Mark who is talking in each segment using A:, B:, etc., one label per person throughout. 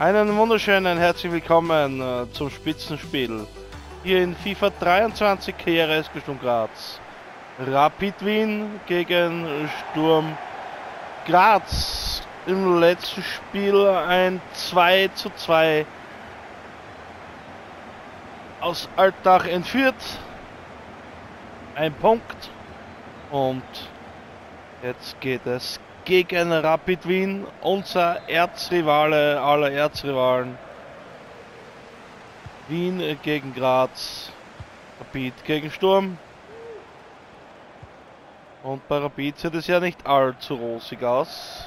A: Einen wunderschönen herzlich willkommen zum Spitzenspiel. Hier in FIFA 23 KRSG Sturm Graz. Rapid Wien gegen Sturm Graz. Im letzten Spiel ein 2:2 aus Altach entführt. Ein Punkt. Und jetzt geht es gegen Rapid Wien, unser Erzrivale aller Erzrivalen. Wien gegen Graz, Rapid gegen Sturm. Und bei Rapid sieht es ja nicht allzu rosig aus.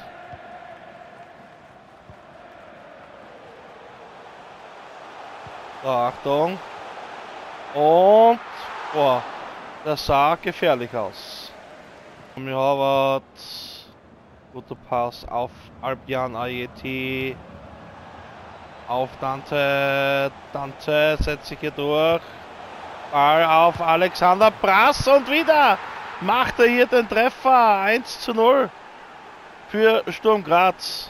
A: So, Achtung. Und, boah, das sah gefährlich aus. Harvard. Guter Pass auf Albian Ayeti. Auf Dante. Dante setzt sich hier durch. Ball auf Alexander Brass und wieder macht er hier den Treffer. 1:0 für Sturm Graz.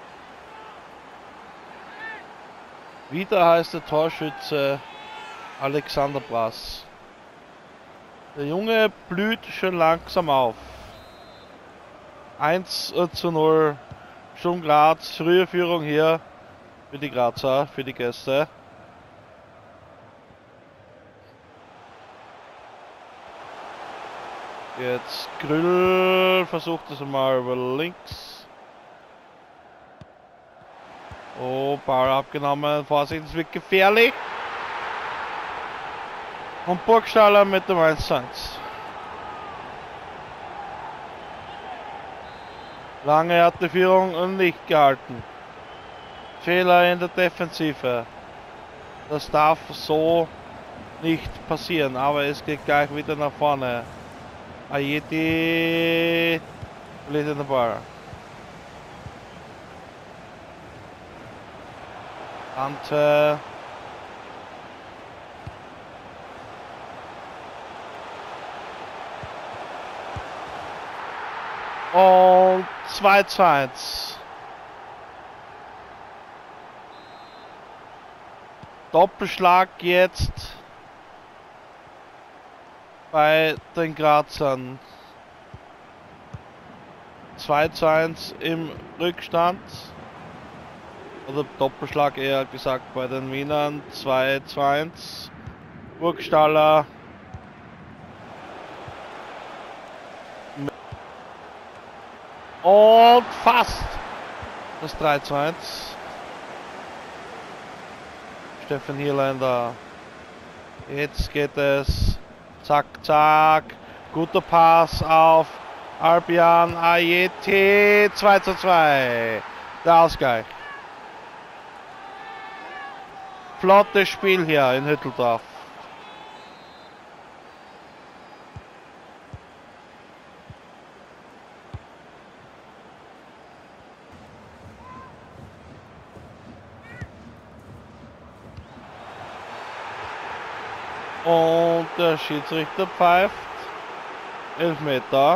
A: Wieder heißt der Torschütze Alexander Brass. Der Junge blüht schon langsam auf. 1:0 Sturm Graz, frühe Führung hier für die Grazer, für die Gäste. Jetzt Grüll versucht es mal über links. Oh, Ball abgenommen, Vorsicht, es wird gefährlich. Und Burgstaller mit dem 1:1. Lange hat die Führung nicht gehalten. Fehler in der Defensive. Das darf so nicht passieren, aber es geht gleich wieder nach vorne. Ayeti verliert den Ball. Dante. Und 2:1. Doppelschlag jetzt bei den Grazern. 2:1 im Rückstand. Oder Doppelschlag eher gesagt bei den Wienern. 2:1. Burgstaller. Und fast das 3:1. Steffen Hierländer. Jetzt geht es. Zack, zack. Guter Pass auf Albian Ayeti. 2:2. Der Ausgleich. Flottes Spiel hier in Hütteldorf. Und der Schiedsrichter pfeift. Elfmeter.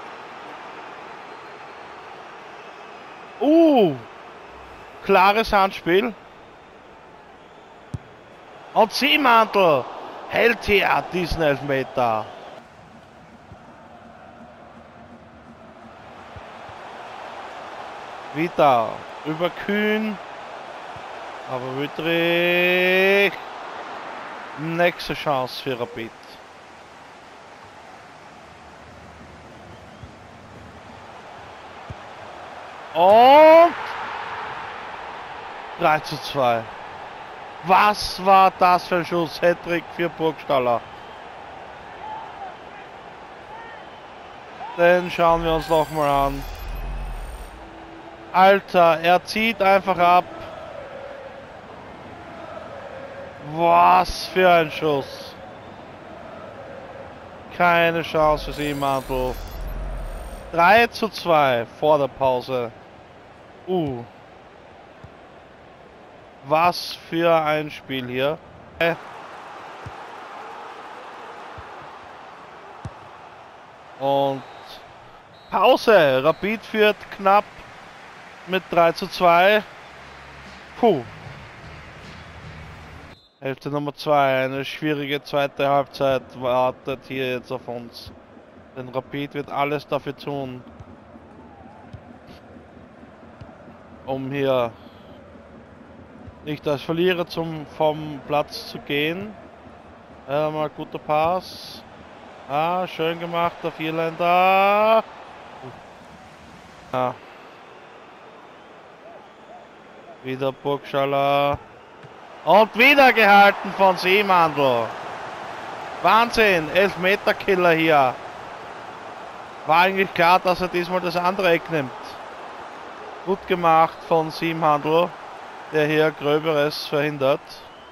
A: Klares Handspiel. Und Siemantel hält hier diesen Elfmeter. Wieder über Kühn. Aber Wüttrich. Nächste Chance für Rapid. Und 3:2. Was war das für ein Schuss? Hattrick für Burgstaller. Den schauen wir uns noch mal an. Alter, er zieht einfach ab. Was für ein Schuss. Keine Chance für Siemantel. 3:2 vor der Pause. Was für ein Spiel hier. Und Pause. Rapid führt knapp mit 3:2. Puh. Hälfte Nummer 2, eine schwierige zweite Halbzeit wartet hier jetzt auf uns. Denn Rapid wird alles dafür tun, um hier nicht als Verlierer vom Platz zu gehen. Mal guter Pass. Ah, schön gemacht, der Vierländer. Ah. Wieder Burgschaller. Und wieder gehalten von Simhandl. Wahnsinn, Elfmeterkiller hier. War eigentlich klar, dass er diesmal das andere Eck nimmt. Gut gemacht von Simhandl, der hier Gröberes verhindert.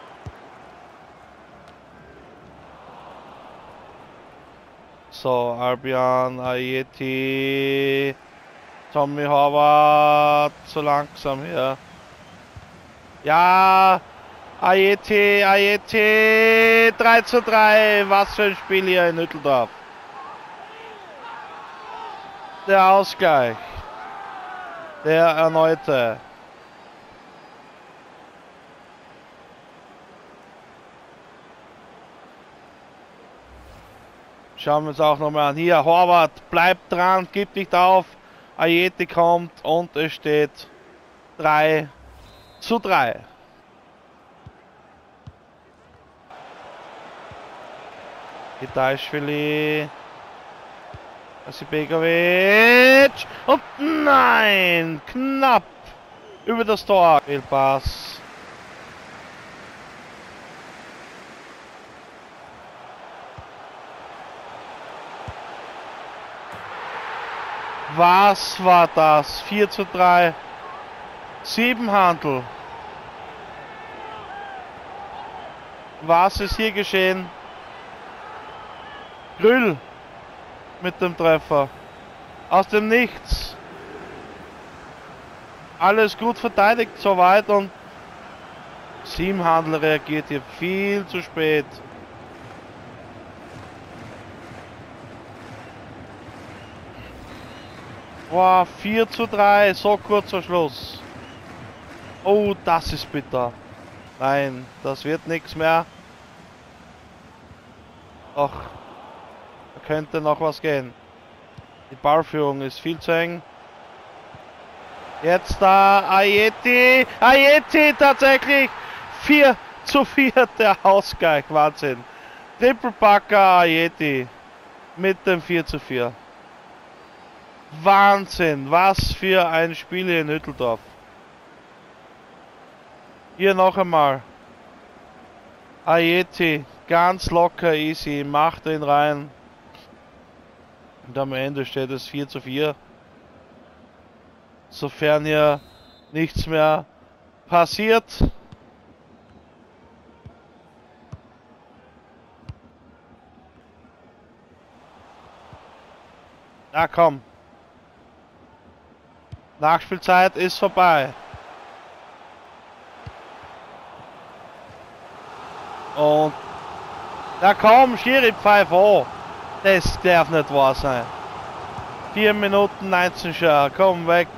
A: So, Albion, Ayeti, Tommy Horvath, so langsam hier. Ja, Ayeti, 3:3, was für ein Spiel hier in Nütteldorf. Der Ausgleich, der erneute. Schauen wir uns auch nochmal an. Hier, Horvath, bleibt dran, gib nicht auf. Ayeti kommt und es steht 3:3. Hidayishvili, Begovic und nein, knapp über das Tor. Fehlpass. Was war das? 4:3. Simhandl. Was ist hier geschehen? Grüll mit dem Treffer. Aus dem Nichts. Alles gut verteidigt soweit und Simhandl reagiert hier viel zu spät. Wow, 4:3, so kurzer Schluss. Oh, das ist bitter. Nein, das wird nichts mehr. Doch, da könnte noch was gehen. Die Ballführung ist viel zu eng. Jetzt da Ayeti. Ayeti tatsächlich 4:4 der Ausgleich. Wahnsinn. Triple Packer Ayeti mit dem 4:4. Wahnsinn, was für ein Spiel hier in Nütteldorf. Hier noch einmal. Ayeti, ganz locker, easy, macht ihn rein. Und am Ende steht es 4:4. Sofern hier nichts mehr passiert. Na komm. Nachspielzeit ist vorbei. Und na komm, Schiri, pfeif an. Das darf nicht wahr sein. 4 Minuten 19 schon, komm weg.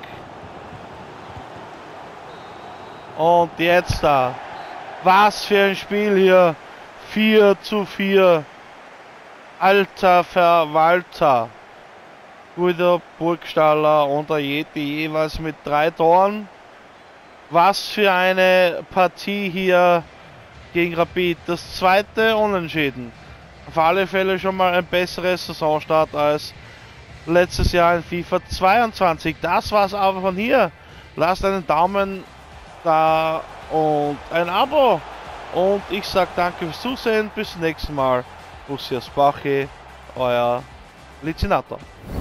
A: Und jetzt da. Was für ein Spiel hier. 4:4. Alter Verwalter. Guido, Burgstaller und Ayeti jeweils mit 3 Toren. Was für eine Partie hier gegen Rapid. Das zweite Unentschieden. Auf alle Fälle schon mal ein besseres Saisonstart als letztes Jahr in FIFA 22. Das war's aber von hier. Lasst einen Daumen da und ein Abo. Und ich sag danke fürs Zusehen. Bis zum nächsten Mal. Bussi aus Bachi, euer Lizinator.